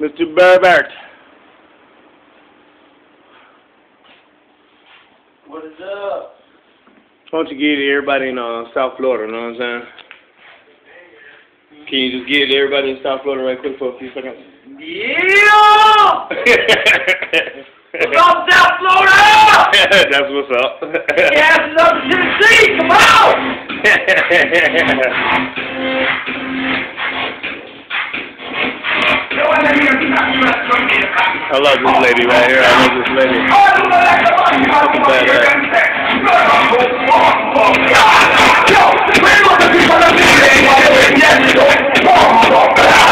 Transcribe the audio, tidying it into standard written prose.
Mr. BassBarn. What is up? Why don't you get it to everybody in South Florida, you know what I'm saying? Can you just get it to everybody in South Florida right quick for a few seconds? Yeah! What's up, South Florida? That's what's up. Yes, it's up to Tennessee, come on! I love this lady right here. I love this lady. She's fucking badass. Yo,